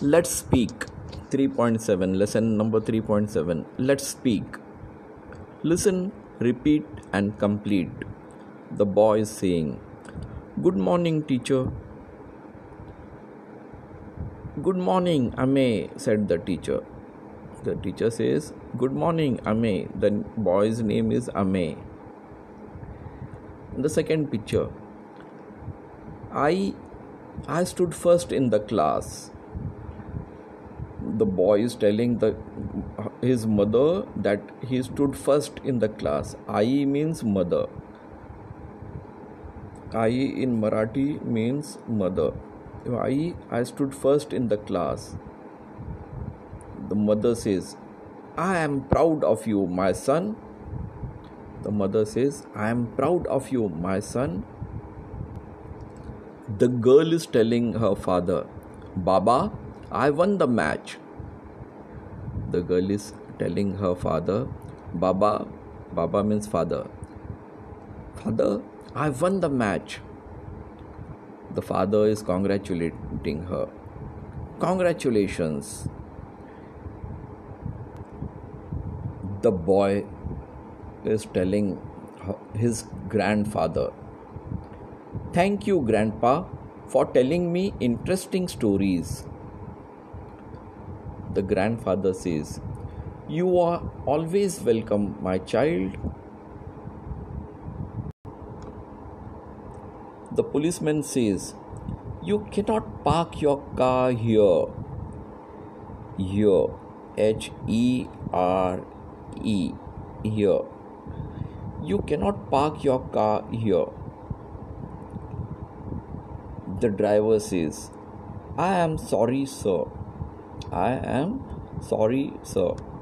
Let's speak. 3.7, lesson number 3.7. Let's speak. Listen, repeat, and complete. The boy is saying, "Good morning, teacher." "Good morning, Ame," said the teacher. The teacher says, "Good morning, Ame." The boy's name is Ame. The second picture. I stood first in the class. The boy is telling his mother that he stood first in the class. I means mother. I in Marathi means mother. I stood first in the class. The mother says, "I am proud of you, my son." The mother says, "I am proud of you, my son." The girl is telling her father, "Baba, I won the match." The girl is telling her father, Baba means father. "Father, I won the match." The father is congratulating her. "Congratulations." The boy is telling his grandfather, "Thank you, Grandpa, for telling me interesting stories." The grandfather says, "You are always welcome, my child." The policeman says, "You cannot park your car here." Here, Here, here. You cannot park your car here. The driver says, "I am sorry, sir." I am sorry, sir.